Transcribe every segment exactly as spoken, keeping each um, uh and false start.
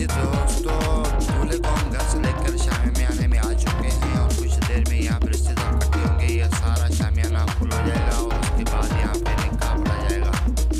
दोस्तों, दूल्हे को हम घर से लेकर शामियाने में आ चुके हैं और कुछ देर में यहाँ पे रिश्तेदार इकट्ठे होंगे। यह सारा शामियाना फुल हो जाएगा और उसके बाद यहाँ पे निकाह पड़ा जाएगा।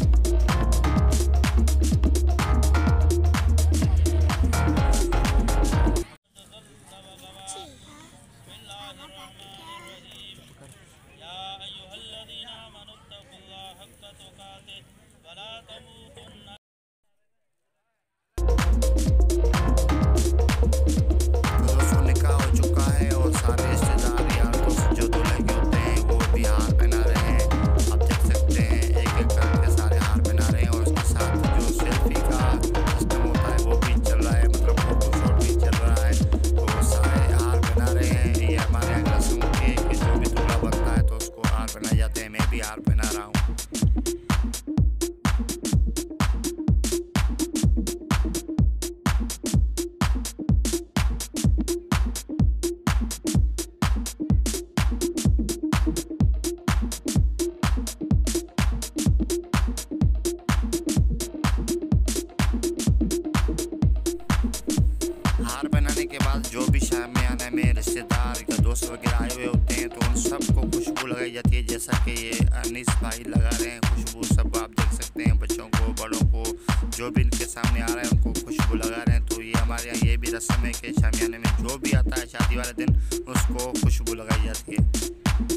हार बनाने के बाद जो भी शामियाने में रिश्तेदार या दोस्त वगैरह आए हुए होते हैं तो उन सबको खुशबू लगाई जाती है। जैसा कि ये अनीस भाई लगा रहे हैं खुशबू, सब आप देख सकते हैं। बच्चों को, बड़ों को, जो भी इनके सामने आ रहा है उनको खुशबू लगा रहे हैं। तो ये हमारे यहाँ ये भी रस्म है कि शामियाने में जो भी आता है शादी वाले दिन उसको खुशबू लगाई जाती है।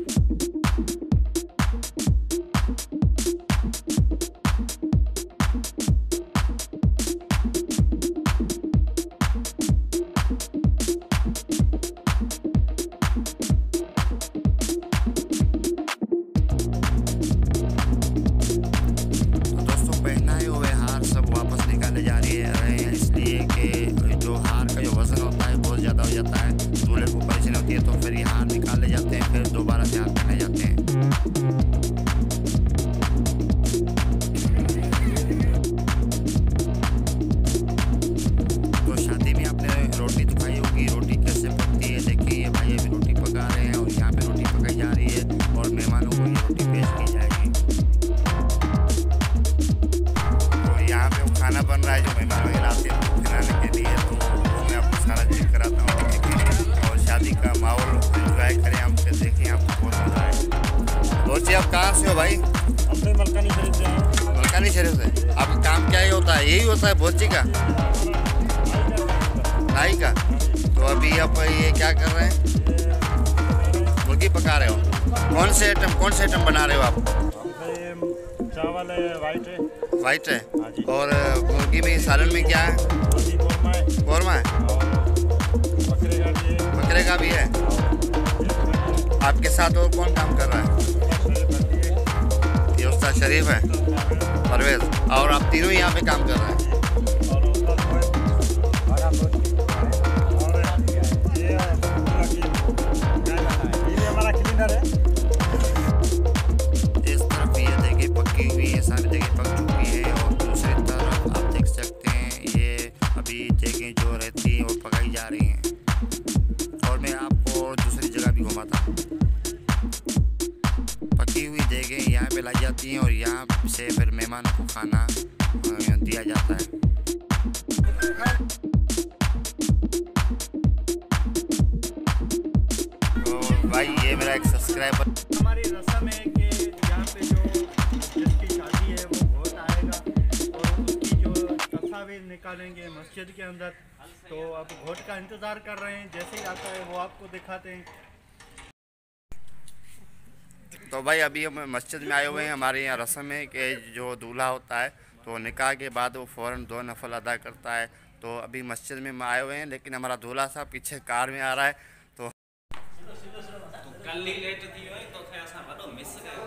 जा रही है इसलिए कि जो हार का जो वज़न होता है बहुत ज़्यादा हो जाता है, दूल्हे को परेशानी होती है। तो फिर ये हार निकाले जाते हैं, फिर दोबारा से हार पहने जाते हैं। तो शादी में आपने रोटी तो खाई होगी, रोटी कैसे पकती है देखिए। ये भाई अभी रोटी पका रहे हैं और यहाँ पे रोटी पकाई जा रही है और मेहमानों को ये रोटी पेश की जाएगी। यहाँ पे वो खाना बन रहा है जो मेहमान वगैरह आते हैं खिलाने के लिए, तो वो मैं आपको सारा चेक कराता हूँ और शादी का माहौल एंजॉय करें हम। फिर देखें आपको बहुत मजा आए। बोची, आप कहाँ से हो भाई? अपने मलकानी शरीफ से हैं। मलकानी शरीफ से। आपका काम क्या ही होता है? यही होता है बोची का, नाई का। तो अभी आप ये क्या कर रहे हैं? मुर्गी पका रहे हो? कौन से आइटम कौन से आइटम बना रहे हो आप? चावल है, वाइट है। वाइट है। और मुर्गी में सालन में क्या है? कौरमा है। कौरमा है। बकरे का भी है। बकरे का भी है। आपके साथ और कौन काम कर रहा है? ये उस्ताद शरीफ है, परवेज। और आप तीनों यहाँ पे काम कर रहे हैं? ये हमारा क्लीनर है। इस तरफ ये देखिए पकी हुई है, सारी जगह पक चुकी है। और दूसरी तरफ आप देख सकते हैं ये अभी जगह जो रहती है वो पकाई जा रही हैं। और मैं आपको दूसरी जगह भी घुमाता हूँ। पकी हुई जगह यहाँ पे लाई जाती हैं और यहाँ से फिर मेहमानों को खाना दिया जाता है। तो भाई ये मेरा एक सब्सक्राइबर। हमारी रस्म है कि यहाँ पे जो जिसकी शादी है वो बहुत आएगा और उसकी जो तस्वीर निकालेंगे मस्जिद के अंदर। तो अब घोट का इंतज़ार कर रहे हैं, जैसे ही आता है वो आपको दिखाते हैं। तो भाई अभी हम मस्जिद में आए हुए हैं। हमारे यहाँ रस्म है कि जो दूल्हा होता है तो निकाह के बाद वो फ़ौरन दो नफल अदा करता है। तो अभी मस्जिद में आए हुए हैं, लेकिन हमारा दूल्हा साहब पीछे कार में आ रहा है। तो कल ही लेट थी तो थे असां वॾो मिस कयो।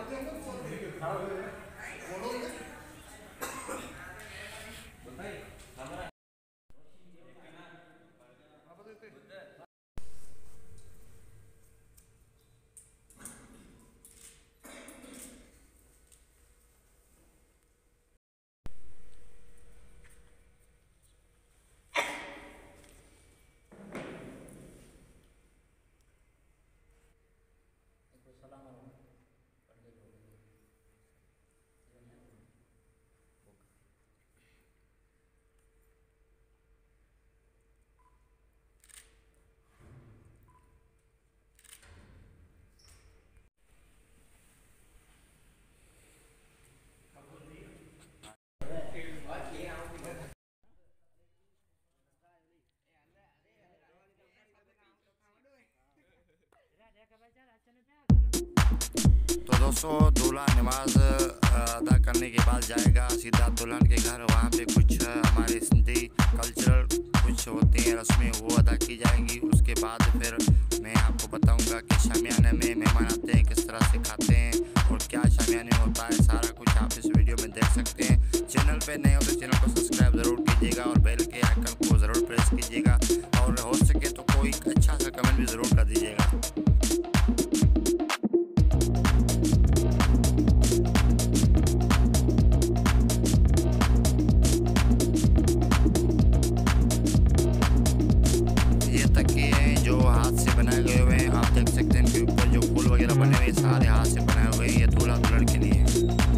तो दोस्तों दूल्हा नमाज अदा करने के बाद जाएगा सीधा दुल्हन के घर। वहाँ पे कुछ हमारे सिंधी कल्चरल कुछ होते हैं रस्में, वो अदा की जाएंगी। उसके बाद फिर मैं आपको बताऊंगा कि शामियाने में मेहमान आते हैं किस तरह से खाते हैं और क्या शामियाने होता है। सारा कुछ आप इस वीडियो में देख सकते हैं। चैनल पे नए हो तो चैनल को सब्सक्राइब ज़रूर कीजिएगा और बेल के आइकन को ज़रूर प्रेस कीजिएगा और हो सके तो कोई अच्छा सा कमेंट भी ज़रूर कर दीजिएगा। जो हाथ से बनाए गए हुए हैं, आप देख सकते हैं इनके ऊपर जो फूल वगैरह बने हुए सारे हाथ से बनाए हुए हैं। ये दूल्हा दुल्हन के लिए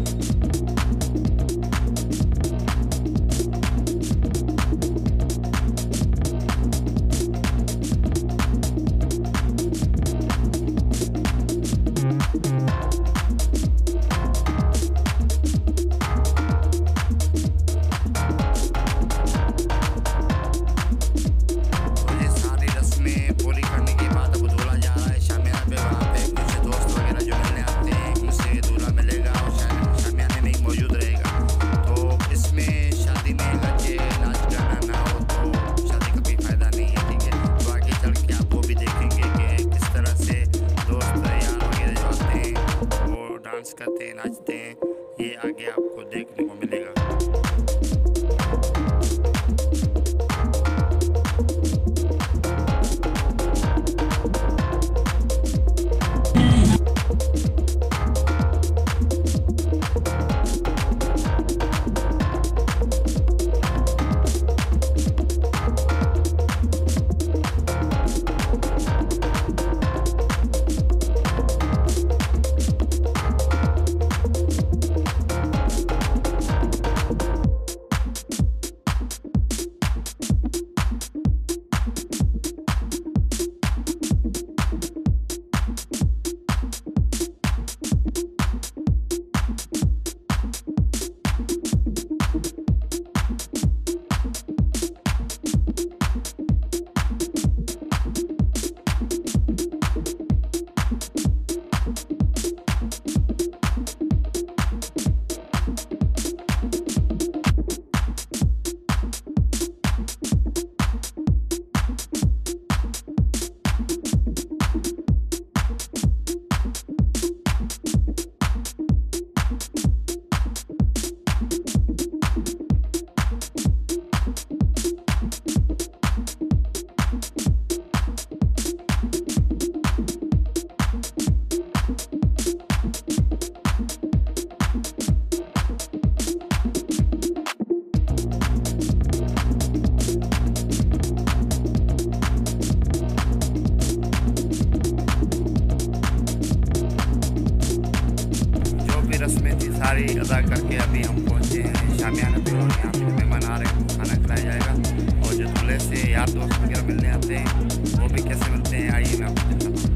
करते हैं, नाचते हैं। ये आगे आपको देखने को मिलेगा। रस्में थी सारी अदा करके अभी हम पहुंचे हैं शामियाना पे और यहाँ पे मेहमान आ रहे हैं, खाना खिलाया जाएगा। और जो दूल्हे से यार दोस्त वगैरह मिलने आते हैं वो भी कैसे मिलते हैं, आइए मैं आपको दिखाता हूँ।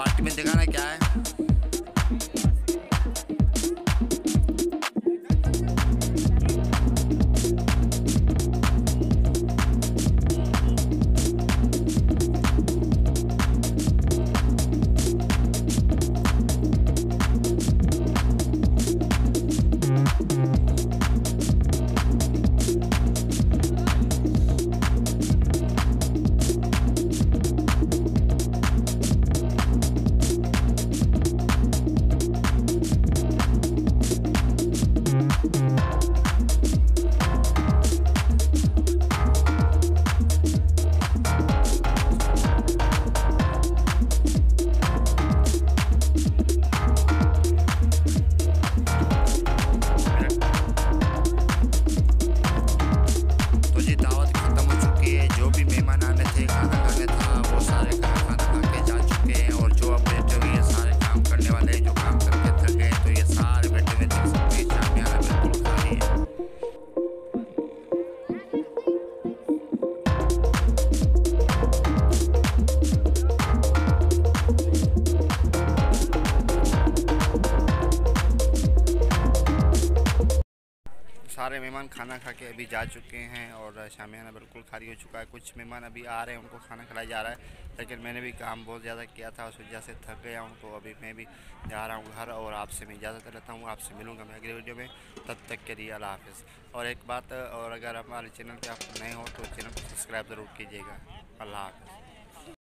पार्टी में दिखाना क्या है। सारे मेहमान खाना खा के अभी जा चुके हैं और शामियाना बिल्कुल खाली हो चुका है। कुछ मेहमान अभी आ रहे हैं, उनको खाना खिलाया जा रहा है, लेकिन मैंने भी काम बहुत ज़्यादा किया था, उस वजह से थक गया हूँ। तो अभी मैं भी जा रहा हूँ घर और आपसे मैं इजाज़त लेता हूँ। आपसे मिलूँगा मैं अगले वीडियो में, तब तक के लिए अल्लाह हाफ़िज़। और एक बात, और अगर हमारे चैनल पर आप नए हो तो चैनल को सब्सक्राइब ज़रूर कीजिएगा। अल्लाह हाफ़िज़।